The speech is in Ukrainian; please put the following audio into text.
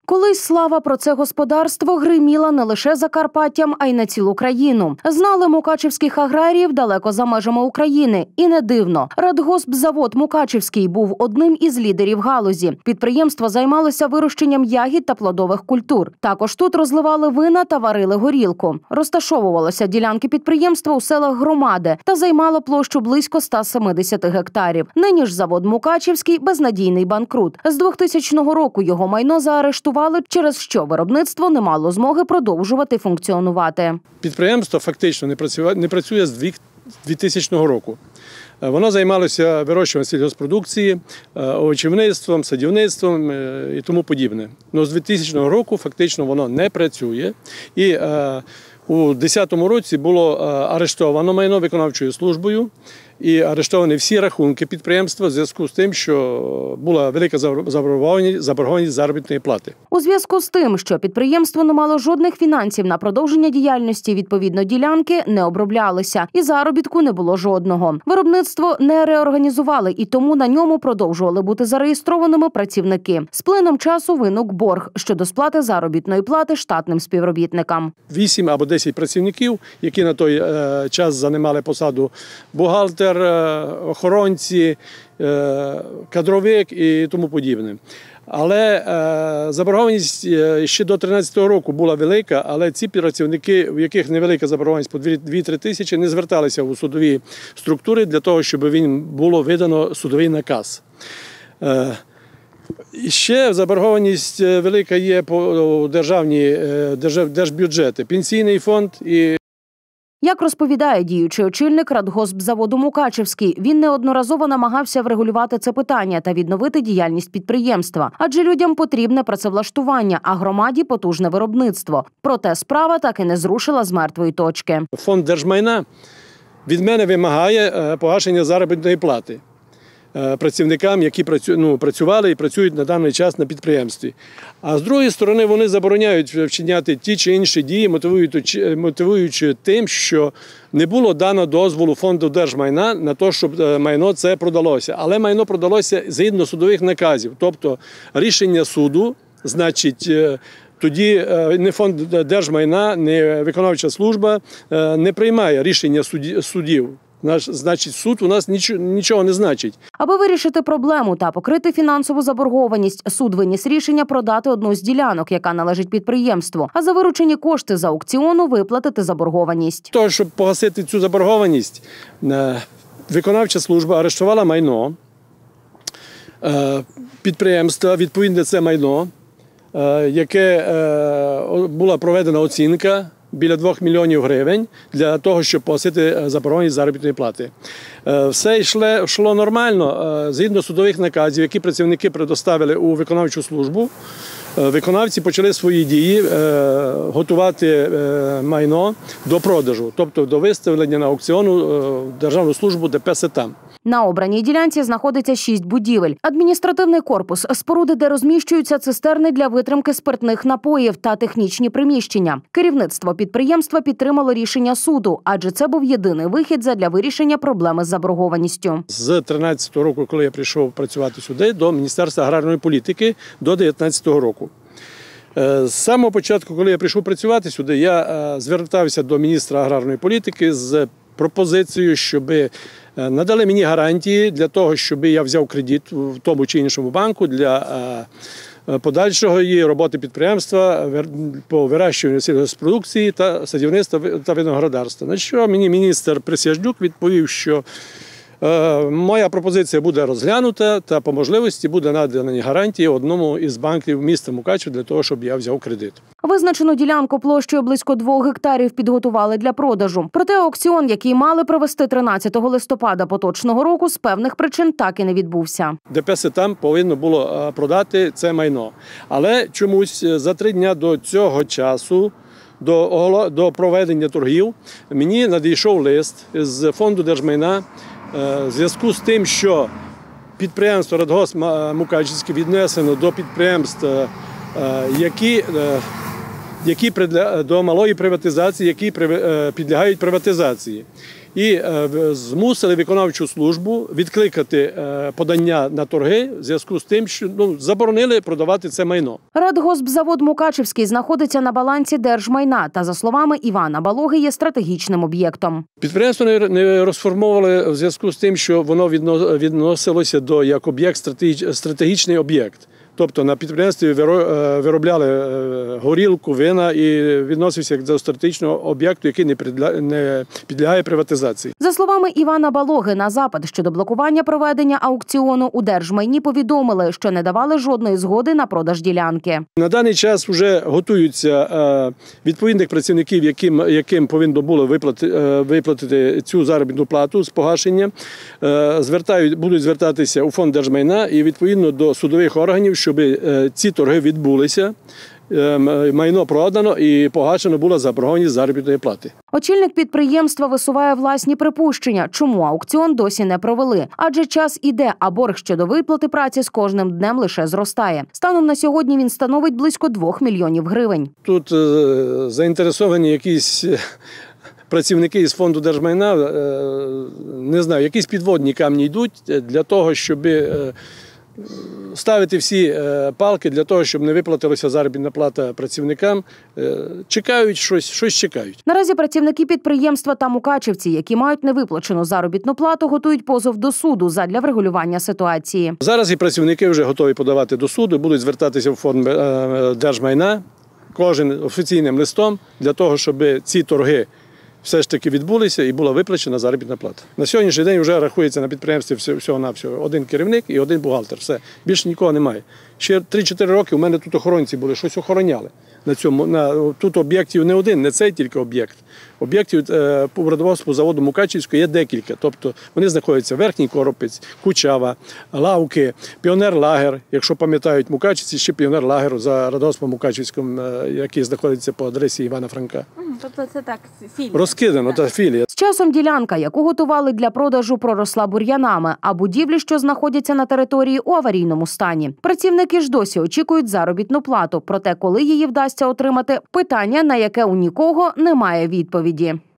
Колись слава про це господарство гриміла не лише Закарпаттям, а й на цілу країну. Знали мукачівських аграріїв далеко за межами України. І не дивно. Радгоспзавод Мукачівський був одним із лідерів галузі. Підприємство займалося вирощенням ягід та плодових культур. Також тут розливали вина та варили горілку. Розташовувалися ділянки підприємства у селах громади та займало площу близько 170 гектарів. Нині ж завод Мукачівський – безнадійний банкрут. З 2000 року його майно заарештували, через що виробництво не мало змоги продовжувати функціонувати. Підприємство фактично не працює з 2000 року. Воно займалося вирощуванням сільгоспродукції, овочівництвом, садівництвом і тому подібне. Но з 2000 року фактично воно не працює. І у 2010 році було арештовано майно виконавчою службою і арештовані всі рахунки підприємства в зв'язку з тим, що була велика заборгованість заробітної плати. У зв'язку з тим, що підприємство не мало жодних фінансів на продовження діяльності, відповідно ділянки не оброблялися і заробітку не було жодного. Виробництво не реорганізували і тому на ньому продовжували бути зареєстрованими працівники. З плином часу виник борг щодо сплати заробітної плати штатним співробітникам. 8 або 10 працівників, які на той час займали посаду бухгалтер, охоронці, кадровик і тому подібне. Але заборгованість ще до 2013 року була велика, але ці працівники, у яких невелика заборгованість по 2-3 тисячі, не зверталися у судові структури для того, щоб їм було видано судовий наказ. І ще заборгованість велика є по держбюджети, пенсійний фонд і... Як розповідає діючий очільник Радгоспзаводу Мукачівський, він неодноразово намагався врегулювати це питання та відновити діяльність підприємства. Адже людям потрібне працевлаштування, а громаді – потужне виробництво. Проте справа так і не зрушила з мертвої точки. Фонд держмайна від мене вимагає погашення заробітної плати працівникам, які працювали і працюють на даний час на підприємстві. А з другої сторони, вони забороняють вчиняти ті чи інші дії, мотивуючи тим, що не було дано дозволу фонду держмайна на те, щоб майно це продалося. Але майно продалося згідно судових наказів. Тобто рішення суду, значить, тоді не фонд держмайна, не виконавча служба не приймає рішення судів. Значить, суд у нас нічого не значить. Аби вирішити проблему та покрити фінансову заборгованість, суд виніс рішення продати одну з ділянок, яка належить підприємству, а за виручені кошти з аукціону виплатити заборгованість. Того, щоб погасити цю заборгованість, виконавча служба арештувала майно підприємства, відповідно це майно, яке була проведена оцінка, біля 2 мільйонів гривень для того, щоб погасити заборгованість заробітної плати. Все йшло нормально, згідно судових наказів, які працівники предоставили у виконавчу службу. Виконавці почали свої дії готувати майно до продажу, тобто до виставлення на аукціону Державну службу ДП «Сетам». На обраній ділянці знаходиться 6 будівель. Адміністративний корпус, споруди, де розміщуються цистерни для витримки спиртних напоїв та технічні приміщення. Керівництво підприємства підтримало рішення суду, адже це був єдиний вихід задля вирішення проблеми з заборгованістю. З 2013 року, коли я прийшов працювати сюди, до Міністерства аграрної політики, до 2019 року. З самого початку, коли я прийшов працювати сюди, я звертався до міністра аграрної політики з пропозицією, щоб надали мені гарантії для того, щоб я взяв кредит в тому чи іншому банку для подальшої роботи підприємства по вирощуванню сільгоспродукції та садівництва та виноградарства. На що мені міністр Присяжнюк відповів, що моя пропозиція буде розглянута та по можливості буде надані гарантії одному із банків міста Мукачева для того, щоб я взяв кредит. Визначену ділянку площею близько 2 гектарів підготували для продажу. Проте аукціон, який мали провести 13 листопада поточного року, з певних причин так і не відбувся. ДП «Сетам» повинно було продати це майно. Але чомусь за 3 дні до цього часу, до проведення торгів, мені надійшов лист з фонду держмайна в зв'язку з тим, що підприємство «Радгосп Мукачівське» віднесено до підприємств, які до малої приватизації, які підлягають приватизації. І змусили виконавчу службу відкликати подання на торги в зв'язку з тим, що заборонили продавати це майно. Радгоспзавод Мукачівський знаходиться на балансі держмайна та, за словами Івана Балоги, є стратегічним об'єктом. Підприємство не розформовували в зв'язку з тим, що воно відносилося до як об'єкт, стратегічний об'єкт. Тобто на підприємстві виробляли горілку, вина і відносився до стратегічного об'єкту, який не підлягає приватизації. За словами Івана Балоги, на запит щодо блокування проведення аукціону у держмайні повідомили, що не давали жодної згоди на продаж ділянки. На даний час вже готуються відповідних працівників, яким повинно було виплатити цю заробітну плату з погашення. Будуть звертатися у фонд держмайна і відповідно до судових органів, щоб ці торги відбулися, майно продано і погашено була заборгованість заробітної плати. Очільник підприємства висуває власні припущення, чому аукціон досі не провели. Адже час іде, а борг щодо виплати праці з кожним днем лише зростає. Станом на сьогодні він становить близько 2 мільйонів гривень. Тут заінтересовані якісь працівники із фонду держмайна, не знаю, якісь підводні камні йдуть для того, щоб ставити всі палки для того, щоб не виплатилася заробітна плата працівникам. Чекають щось чекають. Наразі працівники підприємства та мукачівці, які мають невиплачену заробітну плату, готують позов до суду задля врегулювання ситуації. Зараз і працівники вже готові подавати до суду, будуть звертатися в фонд держмайна кожен офіційним листом для того, щоб ці торги все ж таки відбулися і була виплачена заробітна плата. На сьогоднішній день вже рахується на підприємстві всього-навсього один керівник і один бухгалтер. Все, більше нікого немає. Ще 3-4 роки у мене тут охоронці були, щось охороняли. Тут об'єктів не один, не цей тільки об'єкт. Об'єктів по Радгоспу заводу Мукачівського є декілька. Тобто вони знаходяться Верхній Коропець, Кучава, Лавки, Піонер-лагер. Якщо пам'ятають мукачівці, ще Піонер-лагер за Радгоспом Мукачівським, який знаходиться по адресі Івана Франка. Тобто це так, філія? Розкидано, та філія. З часом ділянка, яку готували для продажу, проросла бур'янами, а будівлі, що знаходяться на території, у аварійному стані. Працівники ж досі очікують заробітну плату. Проте, коли її вдасться отримати, питання, на яке у нікого немає відповіді.